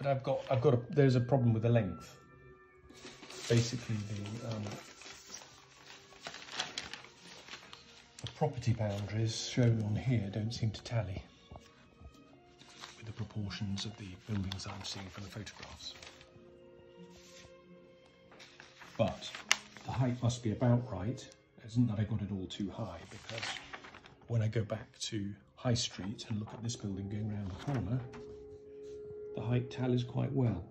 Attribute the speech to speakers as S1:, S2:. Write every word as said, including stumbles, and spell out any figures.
S1: but I've got, I've got a, there's a problem with the length. Basically, the, um, the property boundaries shown on here don't seem to tally with the proportions of the buildings I'm seeing from the photographs. But the height must be about right. It isn't that I got it all too high, because when I go back to High Street and look at this building going around the corner, the height tallies quite well.